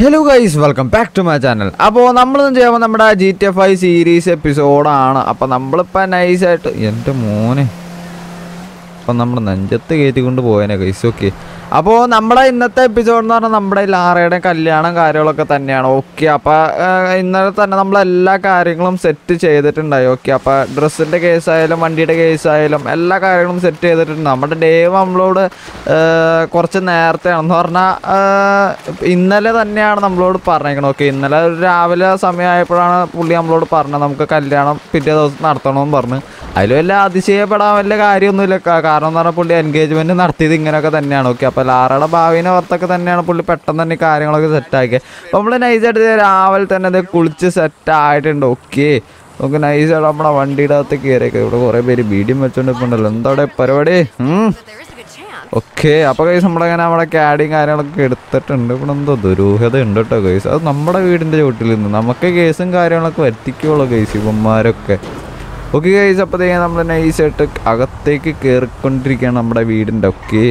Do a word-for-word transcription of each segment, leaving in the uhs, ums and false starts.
Hello guys, welcome back to my channel. അപ്പോൾ നമ്മളിന്ന് ചെയ്യുമ്പോൾ നമ്മുടെ G T A five series എപ്പിസോഡാണ്. അപ്പോൾ നമ്മളിപ്പോൾ നൈസായിട്ട് എൻ്റെ മോനെ അപ്പം നമ്മൾ നെഞ്ചത്ത് കയറ്റിക്കൊണ്ട് പോയേനെ ഗൈസ്. ഓക്കെ, അപ്പോൾ നമ്മുടെ ഇന്നത്തെ എപ്പിസോഡ് എന്ന് പറഞ്ഞാൽ നമ്മുടെ ലാറയുടെ കല്യാണം കാര്യങ്ങളൊക്കെ തന്നെയാണ്. ഓക്കെ, അപ്പോൾ ഇന്നലെ തന്നെ നമ്മളെല്ലാ കാര്യങ്ങളും സെറ്റ് ചെയ്തിട്ടുണ്ടായി. ഓക്കെ, അപ്പോൾ ഡ്രസ്സിൻ്റെ കേസായാലും വണ്ടിയുടെ കേസായാലും എല്ലാ കാര്യങ്ങളും സെറ്റ് ചെയ്തിട്ടുണ്ട്. നമ്മുടെ ഡേവ് നമ്മളോട് കുറച്ച് നേരത്തെയാണെന്ന് പറഞ്ഞാൽ ഇന്നലെ തന്നെയാണ് നമ്മളോട് പറഞ്ഞേക്കണം. ഓക്കെ, ഇന്നലെ ഒരു രാവിലെ സമയമായപ്പോഴാണ് പുള്ളി നമ്മളോട് പറഞ്ഞത് നമുക്ക് കല്യാണം പിറ്റേ ദിവസം നടത്തണമെന്ന് പറഞ്ഞ്. അതിൽ വല്ല അതിശയപ്പെടാൻ വല്ല കാര്യമൊന്നുമില്ല. കാരണം എന്ന് പറഞ്ഞാൽ പുള്ളി എൻഗേജ്മെൻറ്റ് നടത്തിയത് ഇങ്ങനെയൊക്കെ തന്നെയാണ്. ഓക്കെ, അപ്പോൾ ലാറയുടെ ഭാവിനെ ഓർത്തൊക്കെ തന്നെയാണ് പുള്ളി പെട്ടെന്ന് തന്നെ കാര്യങ്ങളൊക്കെ സെറ്റാക്കിയത്. അപ്പോൾ നമ്മൾ നൈസായിട്ട് രാവിലെ തന്നെ അത് കുളിച്ച് സെറ്റായിട്ടുണ്ട്. ഓക്കെ, നമുക്ക് നൈസായിട്ട് നമ്മുടെ വണ്ടിയുടെ അകത്ത് കയറിയൊക്കെ ഇവിടെ കുറേ പേര് വീഡിയോ വെച്ചോണ്ട് ഇപ്പോൾ ഉണ്ടല്ലോ. എന്താ പരിപാടി? ഓക്കെ, അപ്പോൾ കൈസ് നമ്മളിങ്ങനെ നമ്മുടെ ക്യാഡിയും കാര്യങ്ങളൊക്കെ എടുത്തിട്ടുണ്ട്. ഇവിടെ എന്തോ ദുരൂഹത ഉണ്ട് കേട്ടോ കൈസ്. അത് നമ്മുടെ വീടിൻ്റെ ചുവട്ടിൽ നിന്ന് നമുക്ക് കേസും കാര്യങ്ങളൊക്കെ വരുത്തിക്കുള്ളൂ കൈസ് ഇവന്മാരൊക്കെ. ഓക്കെ ഗൈസ്, അപ്പോഴത്തേക്ക് നമ്മൾ നൈസായിട്ട് അകത്തേക്ക് കയറിക്കൊണ്ടിരിക്കുകയാണ് നമ്മുടെ വീടിൻ്റെ. ഓക്കെ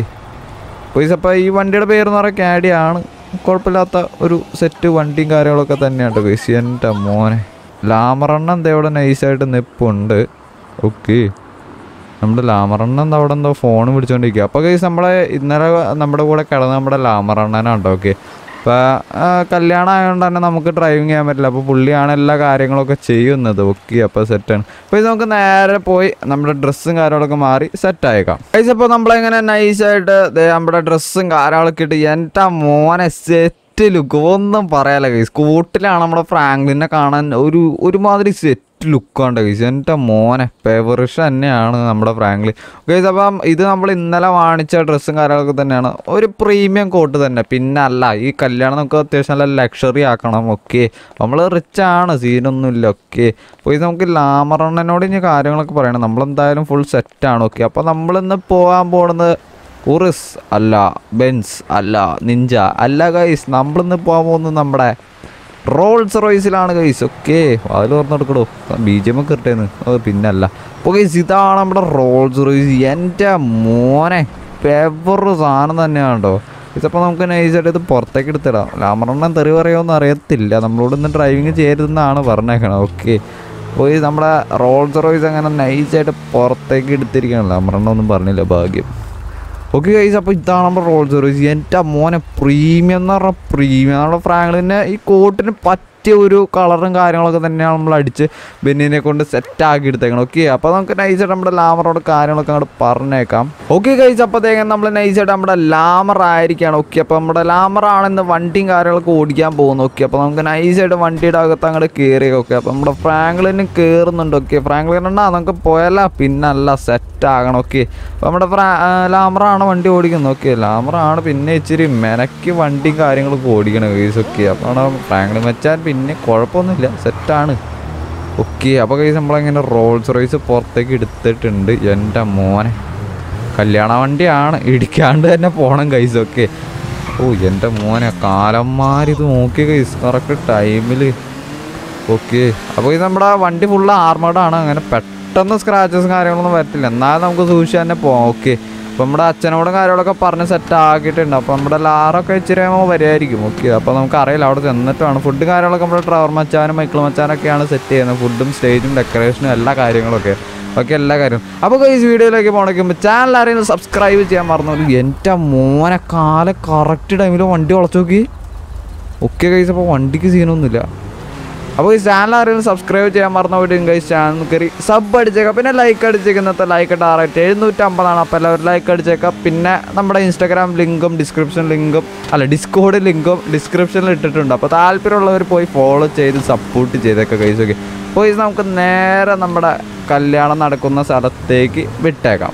ഗൈസ്, അപ്പോൾ ഈ വണ്ടിയുടെ പേരെന്ന് പറയുക ക്യാഡിയാണ്. കുഴപ്പമില്ലാത്ത ഒരു സെറ്റ് വണ്ടിയും കാര്യങ്ങളൊക്കെ തന്നെയാണ് ഗൈസ്. എൻ്റെ മോനെ ലാമറണ്ണ എന്താ ഇവിടെ നൈസായിട്ട് നിൽപ്പുണ്ട്. ഓക്കെ, നമ്മുടെ ലാമറണ്ണ എന്താ അവിടെ എന്തോ ഫോൺ പിടിച്ചുകൊണ്ടിരിക്കുക. അപ്പോൾ ഗൈസ് നമ്മളെ ഇന്നലെ നമ്മുടെ കൂടെ കിടന്ന് നമ്മുടെ ലാമറണ്ണനാണ്. ഓക്കെ, അപ്പോൾ കല്യാണം ആയതുകൊണ്ട് തന്നെ നമുക്ക് ഡ്രൈവിങ് ചെയ്യാൻ പറ്റില്ല. അപ്പോൾ പുള്ളിയാണ് എല്ലാ കാര്യങ്ങളൊക്കെ ചെയ്യുന്നത്. ഓക്കെ, അപ്പോൾ സെറ്റാണ്. അപ്പോൾ ഇത് നമുക്ക് നേരെ പോയി നമ്മുടെ ഡ്രസ്സും കാര്യങ്ങളൊക്കെ മാറി സെറ്റായേക്കാം ഗൈസ്. അപ്പോൾ നമ്മളെങ്ങനെ നൈസായിട്ട് നമ്മുടെ ഡ്രസ്സും കാര്യങ്ങളൊക്കെ ഇട്ട് എൻ്റെ മോനെ സെറ്റ് ലുക്ക് ഒന്നും പറയാല്ല ഗൈസ്. കൂട്ടിലാണ് നമ്മുടെ ഫ്രാങ്ക്ലിനെ കാണാൻ ഒരു ഒരുമാതിരി സെറ്റ് ലുക്കാണ്ട് ഗൈസ്. എൻ്റെ മോനെ ഫേവറിഷ് തന്നെയാണ് നമ്മുടെ ഫ്രാങ്ക്ലിൻ ഗൈസ്. അപ്പം ഇത് നമ്മൾ ഇന്നലെ വാങ്ങിച്ച ഡ്രസ്സും കാര്യങ്ങളൊക്കെ തന്നെയാണ്. ഒരു പ്രീമിയം കോട്ട് തന്നെ. പിന്നെ അല്ല, ഈ കല്യാണം നമുക്ക് അത്യാവശ്യം നല്ല ലക്ഷറി ആക്കണം. ഓക്കെ, നമ്മൾ റിച്ച് ആണ്, സീനൊന്നുമില്ല. ഓക്കെ, അപ്പോൾ ഇത് നമുക്ക് ലാമറണ്ണനോട് ഇനി കാര്യങ്ങളൊക്കെ പറയണം. നമ്മളെന്തായാലും ഫുൾ സെറ്റാണ്. ഓക്കെ, അപ്പോൾ നമ്മളിന്ന് പോകാൻ പോകുന്നത് ഉറിസ് അല്ല, ബെൻസ് അല്ല, നിഞ്ച അല്ല ഗൈസ്. നമ്മളിന്ന് പോകാൻ പോകുന്നത് നമ്മുടെ റോൾസ് റോയ്സിലാണ് ഗൈസ്. ഓക്കെ, അതിൽ ഓർന്നെടുക്കടോ ബി ജി എം ഒക്കെ ഇട്ടേന്ന്. അത് പിന്നല്ല. അപ്പോൾ ഗൈസ് ഇതാണ് നമ്മുടെ റോൾസ് റോയ്സ്. എൻ്റെ മോനെ ഫേവറ് സാധനം തന്നെയാണ് കേട്ടോ ഗൈസ്. അപ്പോൾ നമുക്ക് നൈസായിട്ട് ഇത് പുറത്തേക്ക് എടുത്തിടാം. ലാമറണ്ണൻ തെറി പറയുമോയെന്ന് അറിയത്തില്ല. നമ്മളോട് ഇന്ന് ഡ്രൈവിങ് ചെയ്യരുതെന്നാണ് പറഞ്ഞേക്കണം. ഓക്കെ, അപ്പോൾ ഈ നമ്മുടെ റോൾസ് റോയ്സ് അങ്ങനെ നൈസായിട്ട് പുറത്തേക്ക് എടുത്തിരിക്കണം. ലാമറണ്ണ ഒന്നും പറഞ്ഞില്ല, ഭാഗ്യം. ഓക്കെ ഗൈസ്, അപ്പോൾ ഇതാണ് നമ്മുടെ റോൾസ് റോയ്സ്. എൻ്റെ മോനെ പ്രീമിയം എന്ന് പറഞ്ഞാൽ പ്രീമിയം. നമ്മുടെ ഫ്രാങ്ക്ലിന് ഈ കോട്ടിന് പറ്റിയ ഒരു കളറും കാര്യങ്ങളൊക്കെ തന്നെയാണ് നമ്മൾ അടിച്ച് ബെന്നിനെ കൊണ്ട് സെറ്റാക്കി എടുത്തേക്കണം. ഓക്കെ, അപ്പോൾ നമുക്ക് നൈസായിട്ട് നമ്മുടെ ലാമറോട് കാര്യങ്ങളൊക്കെ അങ്ങോട്ട് പറഞ്ഞേക്കാം. ഓക്കെ ഗൈസ്, അപ്പോഴത്തേക്കും നമ്മൾ നൈസായിട്ട് നമ്മുടെ ലാമർ ആയിരിക്കുകയാണ്. ഓക്കെ, അപ്പോൾ നമ്മുടെ ലാമറാണെന്ന് വണ്ടിയും കാര്യങ്ങളൊക്കെ ഓടിക്കാൻ പോകുന്നു. ഓക്കെ, അപ്പോൾ നമുക്ക് നൈസായിട്ട് വണ്ടിയുടെ അകത്ത് അങ്ങോട്ട് കയറി. ഓക്കെ, അപ്പോൾ നമ്മുടെ ഫ്രാങ്ക്ലിന് കയറുന്നുണ്ട്. ഓക്കെ, ഫ്രാങ്ക്ലിൻ ഉണ്ടാ നമുക്ക് പോയാലോ പിന്നല്ല സെറ്റാകണം. ഓക്കെ, അപ്പോൾ നമ്മുടെ ഫ്രാ ലാമറാണ് വണ്ടി ഓടിക്കുന്നത്. ഓക്കെ, ലാമറാണ് പിന്നെ ഇച്ചിരി മെനക്ക് വണ്ടിയും കാര്യങ്ങളൊക്കെ ഓടിക്കണം ഗൈസ്. ഓക്കെ, അപ്പോൾ ഫ്രാങ്ക്ലിൻ വെച്ചാൽ പിന്നെ കുഴപ്പമൊന്നുമില്ല, സെറ്റാണ്. ഓക്കെ, അപ്പോൾ ഗൈസ് നമ്മളിങ്ങനെ റോൾസ് റോയ്സ് പുറത്തേക്ക് എടുത്തിട്ടുണ്ട്. എൻ്റെ മോനെ കല്യാണ വണ്ടിയാണ്, ഇടിക്കാണ്ട് തന്നെ പോകണം ഗൈസ്. ഓക്കെ, ഓ എൻ്റെ മോനെ കാലന്മാരിത് നോക്കി ഗൈസ് കറക്റ്റ് ടൈമിൽ. ഓക്കെ, അപ്പോൾ ഇത് നമ്മുടെ വണ്ടി ഫുള്ള് ആർമേഡാണ്. അങ്ങനെ പെട്ടെന്ന് സ്ക്രാച്ചസും കാര്യങ്ങളൊന്നും വരത്തില്ല. എന്നാലും നമുക്ക് സൂക്ഷിച്ച് തന്നെ പോകാം. ഓക്കെ, അപ്പോൾ നമ്മുടെ അച്ഛനോടും കാര്യങ്ങളൊക്കെ പറഞ്ഞ് സെറ്റ് ആക്കിയിട്ടുണ്ട്. അപ്പോൾ നമ്മുടെ ലാറൊക്കെ ഇച്ചിരി വരുമായിരിക്കും. ഓക്കെ, അപ്പോൾ നമുക്ക് അറിയില്ല, അവിടെ ചെന്നിട്ട് വേണം. ഫുഡ് കാര്യങ്ങളൊക്കെ നമ്മുടെ ഡ്രൈവർ മച്ചാനും മൈക്കിൾ മച്ചാനൊക്കെയാണ് സെറ്റ് ചെയ്യുന്നത്. ഫുഡും സ്റ്റേജും ഡെക്കറേഷനും എല്ലാ കാര്യങ്ങളൊക്കെ. ഓക്കെ, എല്ലാ കാര്യവും. അപ്പോൾ ഈ വീഡിയോയിലേക്ക് പോകണമെങ്കിൽ ചാനൽ ആരെങ്കിലും സബ്സ്ക്രൈബ് ചെയ്യാൻ മറന്നു. എൻ്റെ മോനെ കാലം കറക്റ്റ് ടൈമിൽ വണ്ടി വളച്ചു നോക്കി. ഓക്കെ ഗൈസ്, അപ്പോൾ വണ്ടിക്ക് സീനൊന്നുമില്ല. അപ്പോൾ ഈ ചാനൽ ആരെങ്കിലും സബ്സ്ക്രൈബ് ചെയ്യാൻ മറന്നു പോയിട്ട് ഗൈസ് ചാനൽ കയറി സബ് അടിച്ചേക്കാം. പിന്നെ ലൈക്ക് അടിച്ചേക്കുന്നത്തെ ലൈക്ക് ഇട്ട് ആറായിട്ട് എഴുന്നൂറ്റമ്പതാണ്. അപ്പോൾ എല്ലാവരും ലൈക്ക് അടിച്ചേക്കാം. പിന്നെ നമ്മുടെ ഇൻസ്റ്റാഗ്രാം ലിങ്കും ഡിസ്ക്രിപ്ഷൻ ലിങ്കും അല്ല ഡിസ്കോഡ് ലിങ്കും ഡിസ്ക്രിപ്ഷനിൽ ഇട്ടിട്ടുണ്ട്. അപ്പോൾ താല്പര്യമുള്ളവർ പോയി ഫോളോ ചെയ്ത് സപ്പോർട്ട് ചെയ്തേക്കാം ഗൈസ്. ഓക്കെ, അപ്പോൾ ഇത് നമുക്ക് നേരെ നമ്മുടെ കല്യാണം നടക്കുന്ന സ്ഥലത്തേക്ക് വിട്ടേക്കാം.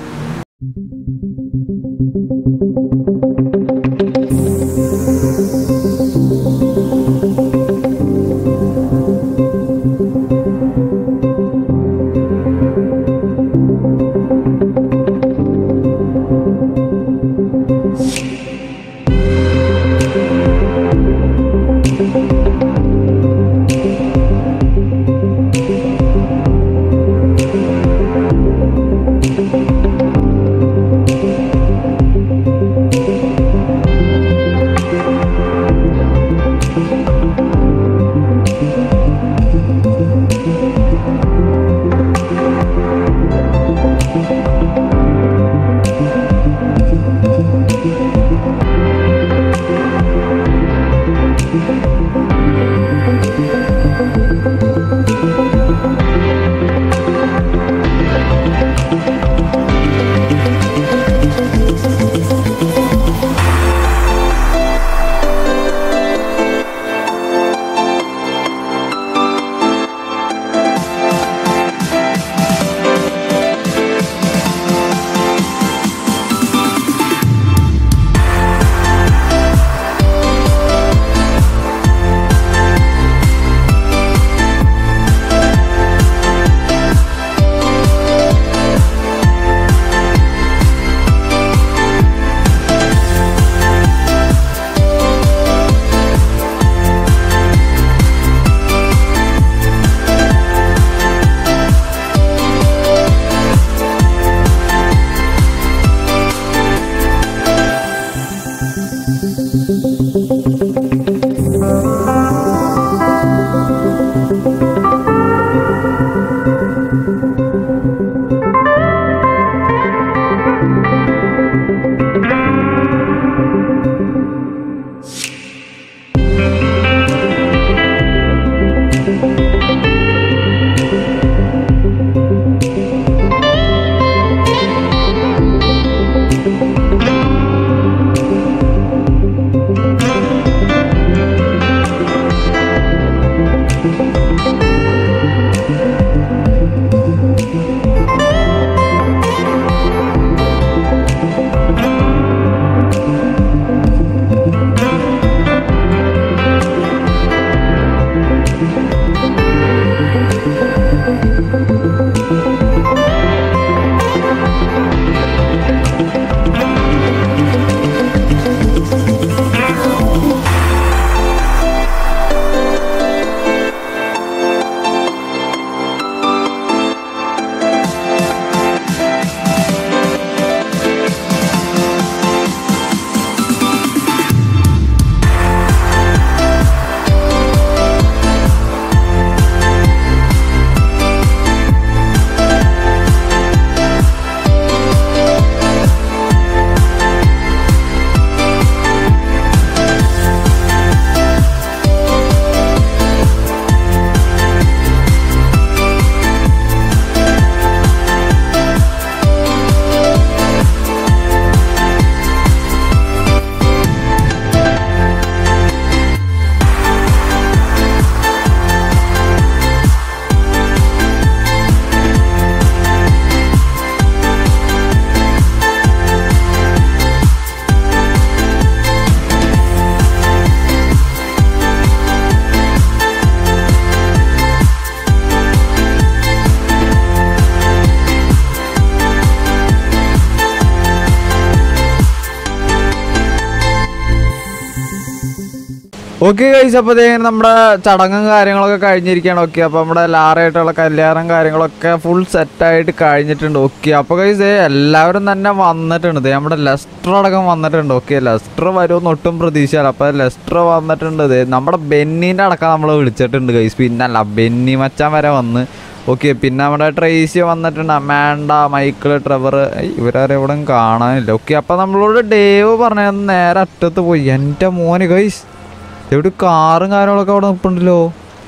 ഓക്കെ ഗൈസ്, അപ്പോൾ ഇതേങ്ങനെ നമ്മുടെ ചടങ്ങും കാര്യങ്ങളൊക്കെ കഴിഞ്ഞിരിക്കുകയാണ്. ഓക്കെ, അപ്പോൾ നമ്മുടെ ലാറായിട്ടുള്ള കല്യാണം കാര്യങ്ങളൊക്കെ ഫുൾ സെറ്റായിട്ട് കഴിഞ്ഞിട്ടുണ്ട്. ഓക്കെ, അപ്പോൾ ഗൈസ് എല്ലാവരും തന്നെ വന്നിട്ടുണ്ട്. നമ്മുടെ ലെസ്റ്റർ അടക്കം വന്നിട്ടുണ്ട്. ഓക്കെ, ലെസ്റ്റർ വരുമെന്ന് ഒട്ടും പ്രതീക്ഷയല്ല. അപ്പോൾ ലെസ്റ്റർ വന്നിട്ടുണ്ട്. നമ്മുടെ ബെന്നീൻ്റെ അടക്കം നമ്മൾ വിളിച്ചിട്ടുണ്ട് ഗൈസ്. പിന്നല്ല, ബെന്നി മച്ചാൻ വരെ വന്ന്. ഓക്കെ, പിന്നെ നമ്മുടെ ട്രേസി വന്നിട്ടുണ്ട്, അമാൻഡ, മൈക്കിൾ, ട്രെവർ, ഇവരാരും ഇവിടെ കാണാനില്ല. ഓക്കെ, അപ്പോൾ നമ്മളോട് ഡേവ് പറഞ്ഞത് നേരെ അറ്റത്ത് പോയി. എൻ്റെ മോന് ഗൈസ്, ഇവിടെ കാറും കാര്യങ്ങളൊക്കെ അവിടെ നിൽപ്പുണ്ടല്ലോ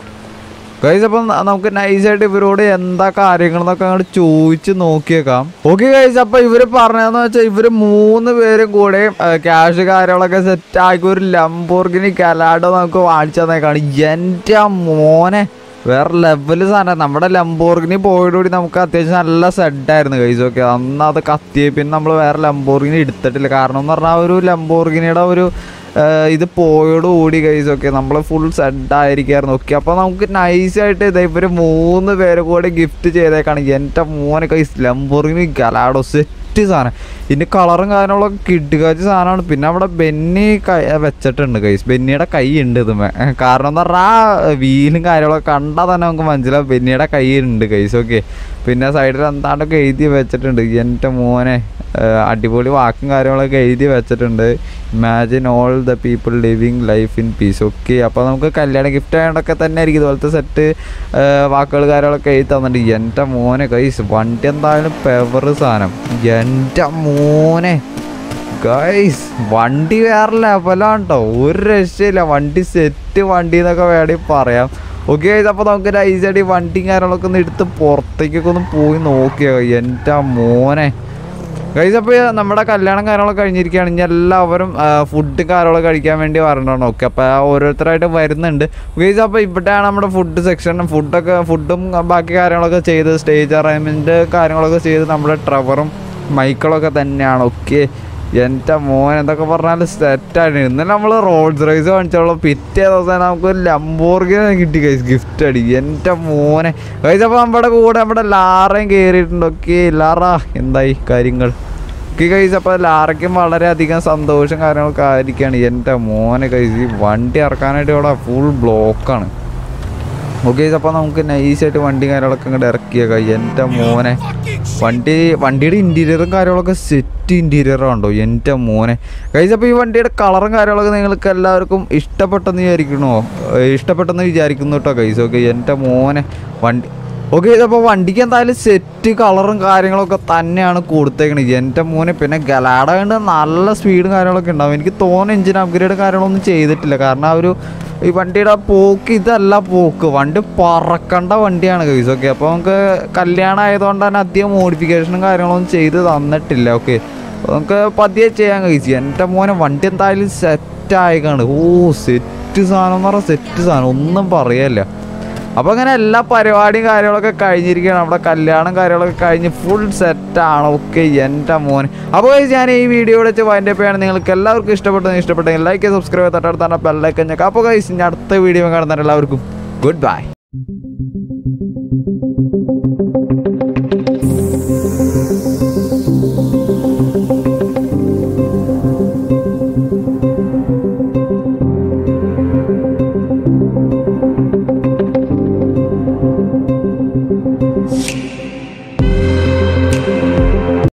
ഗൈസ്. അപ്പം നമുക്ക് നൈസായിട്ട് ഇവരോട് എന്താ കാര്യങ്ങളെന്നൊക്കെ അങ്ങോട്ട് ചോദിച്ച് നോക്കിയേക്കാം. ഓക്കെ ഗൈസ്, അപ്പോൾ ഇവർ പറഞ്ഞതെന്ന് വെച്ചാൽ ഇവർ മൂന്ന് പേരും കൂടെ ക്യാഷ് കാര്യങ്ങളൊക്കെ സെറ്റ് ആക്കി ഒരു ലംബോർഗിനി ഗലാഡോ നമുക്ക് വാങ്ങിച്ചു തന്നേക്കാണ്. എൻ്റെ മോനെ വേറെ ലെവല് സാധനം. നമ്മുടെ ലംബോർഗിനി പോയതോടി നമുക്ക് അത്യാവശ്യം നല്ല സെഡായിരുന്നു ഗൈസ്. ഓക്കെ, അന്ന് അത് കത്തിയ പിന്നെ നമ്മൾ വേറെ ലംബോർഗിനി എടുത്തിട്ടില്ല. കാരണം എന്ന് പറഞ്ഞാൽ ഒരു ലംബോർഗിനിയുടെ ഒരു ഇത് പോയോടുകൂടി ഗൈസ് ഓക്കെ നമ്മൾ ഫുൾ സെഡായിരിക്കായിരുന്നു. ഓക്കെ, അപ്പോൾ നമുക്ക് നൈസായിട്ട് ഇത് ഇവർ മൂന്ന് പേര് കൂടെ ഗിഫ്റ്റ് ചെയ്തേക്കാണ്. എൻ്റെ മോനെ ഗൈസ് ലംബോർഗിനി ഗലാഡോ സെറ്റ് സാധനം. ഇതിൻ്റെ കളറും കാര്യങ്ങളൊക്കെ കിടുകാച്ച സാധനമാണ്. പിന്നെ അവിടെ ബെന്നി കൈ വെച്ചിട്ടുണ്ട് ഗൈസ്. ബെന്നിയുടെ കൈ ഉണ്ട് ഇതുമേ. കാരണം എന്ന് പറഞ്ഞാൽ ആ വീലും കാര്യങ്ങളൊക്കെ കണ്ടാൽ തന്നെ നമുക്ക് മനസ്സിലാവും ബെന്നിയുടെ കൈ ഉണ്ട് ഗൈസ്. ഓക്കെ, പിന്നെ സൈഡിൽ എന്താണ്ടൊക്കെ എഴുതി വെച്ചിട്ടുണ്ട്. എൻ്റെ മോനെ അടിപൊളി വാക്കും കാര്യങ്ങളൊക്കെ എഴുതി വെച്ചിട്ടുണ്ട്. Imagine all the people living life in peace. Okay, അപ്പോൾ നമുക്ക് കല്യാണ ഗിഫ്റ്റ് ആയതുകൊണ്ടൊക്കെ തന്നെ ആയിരിക്കും ഇതുപോലത്തെ സെറ്റ് വാക്കുകൾ കാര്യങ്ങളൊക്കെ എഴുതി തന്നിട്ടുണ്ട്. എൻ്റെ മോനെ ഗൈസ് വണ്ടി എന്തായാലും പെവർ സാധനം. എൻ്റെ മോനെ ഗൈസ് വണ്ടി വേറെ ലെവലാണ് കേട്ടോ, ഒരു രക്ഷയില്ല. വണ്ടി സെറ്റ് വണ്ടി എന്നൊക്കെ വേണമെങ്കിൽ പറയാം. ഓക്കെ ഗൈസ്, അപ്പോൾ നമുക്ക് നൈസായിട്ട് ഈ വണ്ടിയും കാര്യങ്ങളൊക്കെ ഒന്ന് എടുത്ത് പുറത്തേക്കൊക്കെ ഒന്ന് പോയി നോക്കിയോ. എൻ്റെ മോനെ ഗൈസ്, അപ്പോൾ നമ്മുടെ കല്യാണം കാര്യങ്ങളൊക്കെ കഴിഞ്ഞിരിക്കുകയാണ്. ഇനി എല്ലാവരും ഫുഡ് കാര്യങ്ങളൊക്കെ കഴിക്കാൻ വേണ്ടി വരണ്ടാണ്. ഓക്കെ, അപ്പോൾ ഓരോരുത്തരായിട്ട് വരുന്നുണ്ട് ഗൈസ്. അപ്പോൾ ഇവിടെയാണ് നമ്മുടെ ഫുഡ് സെക്ഷൻ. ഫുഡൊക്കെ ഫുഡും ബാക്കി കാര്യങ്ങളൊക്കെ ചെയ്ത് സ്റ്റേജ് അറേഞ്ച്മെൻറ്റ് കാര്യങ്ങളൊക്കെ ചെയ്ത് നമ്മുടെ ട്രെവറും മൈക്കിളൊക്കെ തന്നെയാണ്. ഓക്കെ, എൻ്റെ മോൻ എന്തൊക്കെ പറഞ്ഞാൽ സെറ്റായിട്ട്. ഇന്നലെ നമ്മൾ റോൾസ് റൈസ് കാണിച്ചോളൂ. പിറ്റേ ദിവസം നമുക്ക് ലംബോർഗിനി കിട്ടി ഗൈസ് ഗിഫ്റ്റ് അടി. എൻ്റെ മോനെ ഗൈസ്, അപ്പോൾ നമ്മുടെ കൂടെ നമ്മുടെ ലാറയും കയറിയിട്ടുണ്ട്. ഓക്കെ, ലാറ എന്തായി കാര്യങ്ങൾ? ഓക്കെ ഗൈസ്, അപ്പോൾ ലാറയ്ക്കും വളരെയധികം സന്തോഷം കാര്യങ്ങളൊക്കെ ആയിരിക്കുകയാണ്. എൻ്റെ മോനെ ഗൈസ് ഈ വണ്ടി ഇറക്കാനായിട്ട് ഇവിടെ ഫുൾ ബ്ലോക്കാണ്. ഓക്കെ, അപ്പോൾ നമുക്ക് നൈസായിട്ട് വണ്ടി കാര്യങ്ങളൊക്കെ ഇങ്ങോട്ട് ഇറക്കിയേക്കാം. എൻ്റെ മോനെ വണ്ടി വണ്ടിയുടെ ഇൻറ്റീരിയറും കാര്യങ്ങളൊക്കെ സെറ്റ് ഇൻറ്റീരിയറും ഉണ്ടോ എൻ്റെ മോനെ ഗൈസ്. അപ്പോൾ ഈ വണ്ടിയുടെ കളറും കാര്യങ്ങളൊക്കെ നിങ്ങൾക്ക് എല്ലാവർക്കും ഇഷ്ടപ്പെട്ടെന്ന് വിചാരിക്കണോ ഇഷ്ടപ്പെട്ടെന്ന് വിചാരിക്കുന്നു കേട്ടോ ഗൈസ്. ഓക്കെ, എൻ്റെ മോനെ വണ്ടി ഓക്കെ, അപ്പോൾ വണ്ടിക്ക് എന്തായാലും സെറ്റ് കളറും കാര്യങ്ങളൊക്കെ തന്നെയാണ് കൊടുത്തേക്കണത്. എൻ്റെ മോനെ പിന്നെ ഗലാഡ കൊണ്ട് നല്ല സ്പീഡും കാര്യങ്ങളൊക്കെ ഉണ്ടാവും. എനിക്ക് തോന്നുന്നു എഞ്ചിൻ അപ്ഗ്രേഡ് കാര്യങ്ങളൊന്നും ചെയ്തിട്ടില്ല. കാരണം ആ ഒരു ഈ വണ്ടിയുടെ പോക്ക് ഇതല്ല പോക്ക്, വണ്ടി പറക്കേണ്ട വണ്ടിയാണ് ഗൈസ്. ഓക്കെ, അപ്പോൾ നമുക്ക് കല്യാണം ആയതുകൊണ്ട് തന്നെ അധികം മോഡിഫിക്കേഷനും കാര്യങ്ങളൊന്നും ചെയ്ത് തന്നിട്ടില്ല. ഓക്കെ, അപ്പോൾ നമുക്ക് പതിയെ ചെയ്യാൻ കഴിച്ചു. എൻ്റെ മോനെ വണ്ടി എന്തായാലും സെറ്റായിക്കാണ്. ഓ സെറ്റ് സാധനം എന്ന് പറഞ്ഞാൽ സെറ്റ് സാധനം ഒന്നും പറയല്ല. അപ്പോൾ അങ്ങനെ എല്ലാ പരിപാടിയും കാര്യങ്ങളൊക്കെ കഴിഞ്ഞിരിക്കുകയാണ്. നമ്മുടെ കല്യാണം കാര്യങ്ങളൊക്കെ കഴിഞ്ഞ് ഫുൾ സെറ്റാണ്. ഓക്കെ, എൻ്റെ മോൻ. അപ്പോൾ ഞാൻ ഈ വീഡിയോ വെച്ച് വൈൻഡ് അപ്പ് ചെയ്യാണ്. നിങ്ങൾക്ക് എല്ലാവർക്കും ഇഷ്ടപ്പെട്ടെന്ന് ഇഷ്ടപ്പെട്ടെങ്കിൽ ലൈക്ക് സബ്സ്ക്രൈബ് തൊട്ടടുത്താണ് ബെല്ലൈക്കൻ ഞെക്കുക. അപ്പോൾ ഗൈസ് ഞാൻ അടുത്ത വീഡിയോ കാണുന്നവരെല്ലാവർക്കും ഗുഡ് ബൈ.